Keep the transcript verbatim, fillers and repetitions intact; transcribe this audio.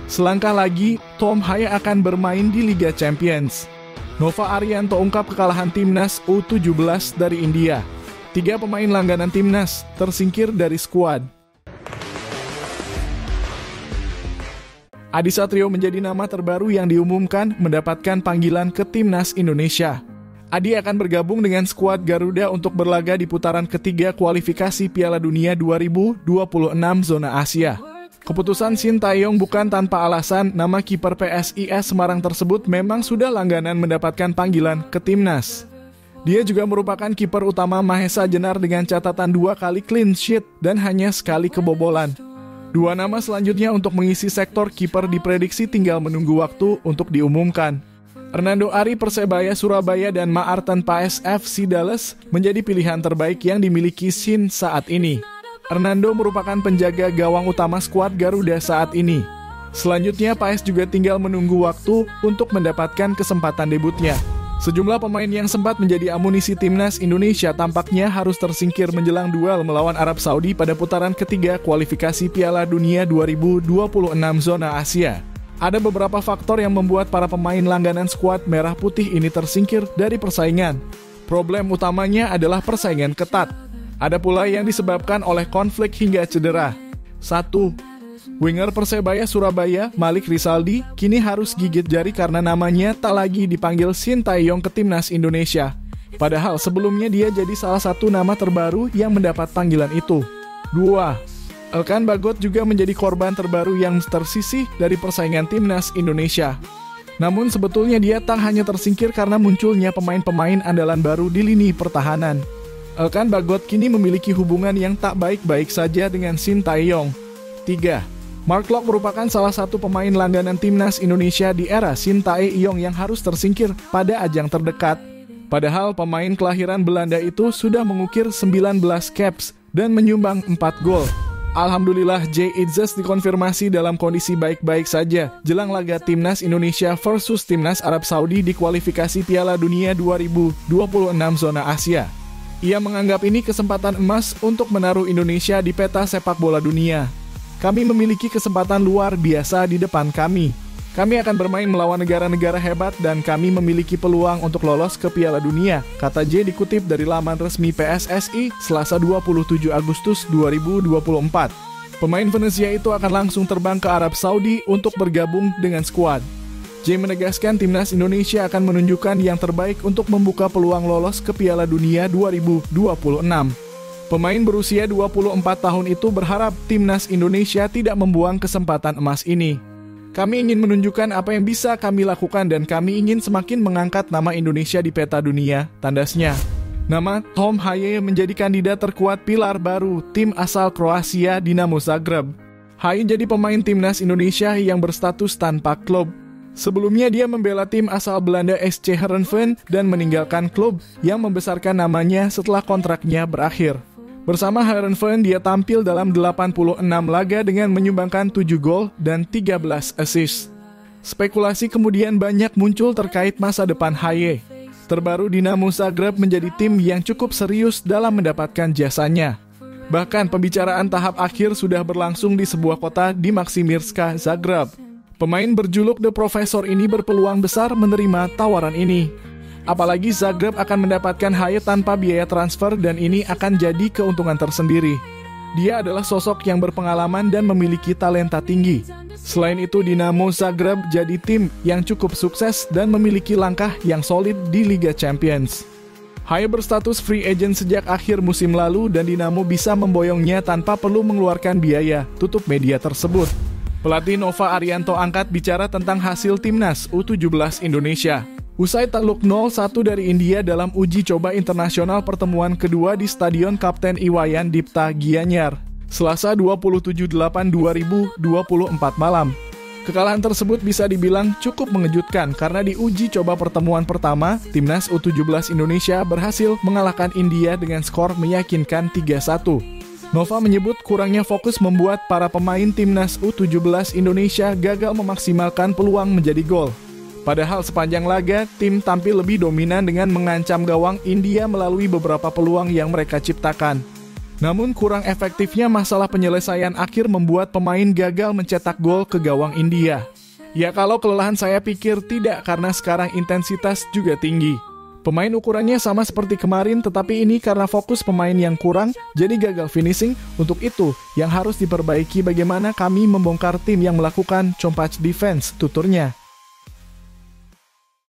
Selangkah lagi, Tom Haye akan bermain di Liga Champions. Nova Arianto ungkap kekalahan timnas U tujuh belas dari India. Tiga pemain langganan timnas tersingkir dari skuad. Adi Satrio menjadi nama terbaru yang diumumkan mendapatkan panggilan ke timnas Indonesia. Adi akan bergabung dengan skuad Garuda untuk berlaga di putaran ketiga kualifikasi Piala Dunia dua ribu dua puluh enam zona Asia. Keputusan Shin Tae-yong bukan tanpa alasan. Nama kiper P S I S Semarang tersebut memang sudah langganan mendapatkan panggilan ke timnas. Dia juga merupakan kiper utama Mahesa Jenar dengan catatan dua kali clean sheet dan hanya sekali kebobolan. Dua nama selanjutnya untuk mengisi sektor kiper diprediksi tinggal menunggu waktu untuk diumumkan. Hernando Ari Persebaya Surabaya dan Maarten Paes F C Dallas menjadi pilihan terbaik yang dimiliki Shin saat ini. Hernando merupakan penjaga gawang utama skuad Garuda saat ini. Selanjutnya Paes juga tinggal menunggu waktu untuk mendapatkan kesempatan debutnya. Sejumlah pemain yang sempat menjadi amunisi timnas Indonesia tampaknya harus tersingkir menjelang duel melawan Arab Saudi pada putaran ketiga kualifikasi Piala Dunia dua ribu dua puluh enam zona Asia. Ada beberapa faktor yang membuat para pemain langganan skuad merah putih ini tersingkir dari persaingan. Problem utamanya adalah persaingan ketat. Ada pula yang disebabkan oleh konflik hingga cedera. satu. Winger Persebaya Surabaya, Malik Rizaldi, kini harus gigit jari karena namanya tak lagi dipanggil Shin Tae-yong ke timnas Indonesia. Padahal sebelumnya dia jadi salah satu nama terbaru yang mendapat panggilan itu. dua. Elkan Bagot juga menjadi korban terbaru yang tersisih dari persaingan timnas Indonesia. Namun sebetulnya dia tak hanya tersingkir karena munculnya pemain-pemain andalan baru di lini pertahanan. Elkan Bagot kini memiliki hubungan yang tak baik-baik saja dengan Shin Tae-yong. tiga. Mark Locke merupakan salah satu pemain langganan timnas Indonesia di era Shin Tae-yong yang harus tersingkir pada ajang terdekat. Padahal pemain kelahiran Belanda itu sudah mengukir sembilan belas caps dan menyumbang empat gol. Alhamdulillah Jay Itzes dikonfirmasi dalam kondisi baik-baik saja jelang laga timnas Indonesia versus timnas Arab Saudi di kualifikasi Piala Dunia dua ribu dua puluh enam zona Asia. Ia menganggap ini kesempatan emas untuk menaruh Indonesia di peta sepak bola dunia. Kami memiliki kesempatan luar biasa di depan kami. Kami akan bermain melawan negara-negara hebat dan kami memiliki peluang untuk lolos ke Piala Dunia, kata J dikutip dari laman resmi P S S I Selasa dua puluh tujuh Agustus dua ribu dua puluh empat. Pemain Venesia itu akan langsung terbang ke Arab Saudi untuk bergabung dengan skuad. J menegaskan timnas Indonesia akan menunjukkan yang terbaik untuk membuka peluang lolos ke Piala Dunia dua ribu dua puluh enam. Pemain berusia dua puluh empat tahun itu berharap timnas Indonesia tidak membuang kesempatan emas ini. Kami ingin menunjukkan apa yang bisa kami lakukan dan kami ingin semakin mengangkat nama Indonesia di peta dunia, tandasnya. Nama Tom Haye menjadi kandidat terkuat pilar baru tim asal Kroasia Dinamo Zagreb. Haye jadi pemain timnas Indonesia yang berstatus tanpa klub. Sebelumnya dia membela tim asal Belanda S C Heerenveen dan meninggalkan klub yang membesarkan namanya setelah kontraknya berakhir. Bersama Heerenveen dia tampil dalam delapan puluh enam laga dengan menyumbangkan tujuh gol dan tiga belas assist. Spekulasi kemudian banyak muncul terkait masa depan Haye. Terbaru Dinamo Zagreb menjadi tim yang cukup serius dalam mendapatkan jasanya. Bahkan pembicaraan tahap akhir sudah berlangsung di sebuah kota di Maksimirska, Zagreb. Pemain berjuluk The Professor ini berpeluang besar menerima tawaran ini. Apalagi Zagreb akan mendapatkan Haye tanpa biaya transfer dan ini akan jadi keuntungan tersendiri. Dia adalah sosok yang berpengalaman dan memiliki talenta tinggi. Selain itu Dinamo Zagreb jadi tim yang cukup sukses dan memiliki langkah yang solid di Liga Champions. Haye berstatus free agent sejak akhir musim lalu dan Dinamo bisa memboyongnya tanpa perlu mengeluarkan biaya, tutup media tersebut. Pelatih Nova Arianto angkat bicara tentang hasil timnas U tujuh belas Indonesia. Usai takluk nol satu dari India dalam uji coba internasional pertemuan kedua di Stadion Kapten Iwayan Dipta Gianyar, Selasa dua puluh tujuh delapan dua ribu dua puluh empat malam. Kekalahan tersebut bisa dibilang cukup mengejutkan karena di uji coba pertemuan pertama, timnas U tujuh belas Indonesia berhasil mengalahkan India dengan skor meyakinkan tiga satu. Nova menyebut kurangnya fokus membuat para pemain timnas U tujuh belas Indonesia gagal memaksimalkan peluang menjadi gol. Padahal sepanjang laga, tim tampil lebih dominan dengan mengancam gawang India melalui beberapa peluang yang mereka ciptakan. Namun kurang efektifnya masalah penyelesaian akhir membuat pemain gagal mencetak gol ke gawang India. Ya kalau kelelahan saya pikir tidak, karena sekarang intensitas juga tinggi. Pemain ukurannya sama seperti kemarin, tetapi ini karena fokus pemain yang kurang, jadi gagal finishing. Untuk itu, yang harus diperbaiki bagaimana kami membongkar tim yang melakukan chompach defense, tuturnya.